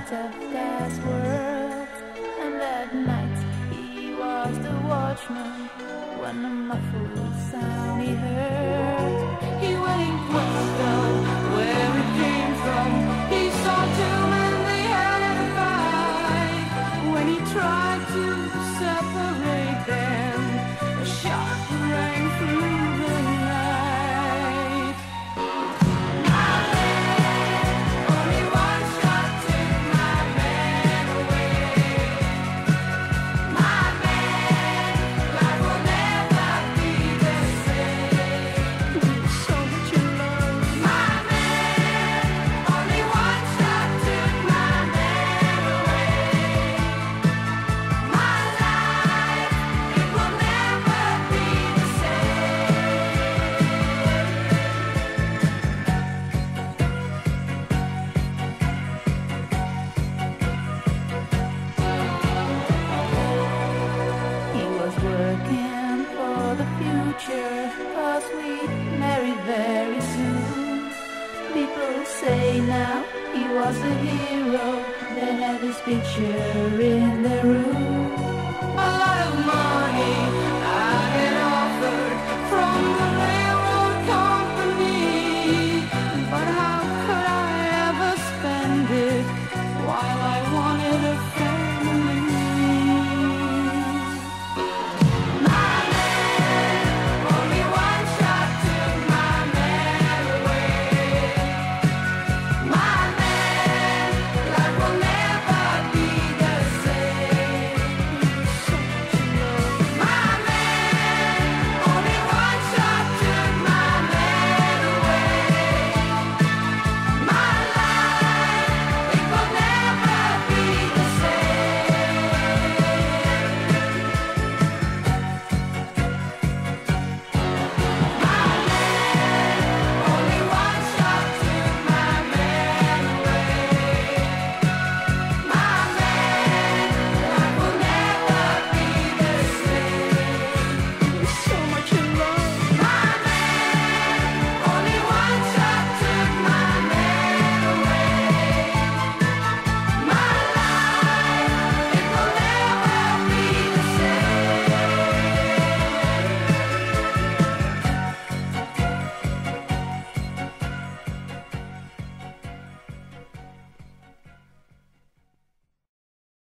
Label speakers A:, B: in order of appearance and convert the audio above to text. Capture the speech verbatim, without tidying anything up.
A: of God's world. And that night he was the watchman when a muffled sound he heard. He went in quest of where it came from. He saw two men, they had a fight. When he tried to separate them, a shot rang through the night. My man, only one shot took my man away. My man, life will never be the same. With so much love. My man, only one shot took my man away. My life, it will never be the same. He was working for the future, 'cause we married very soon. People say now he was a hero. They had his picture in their room.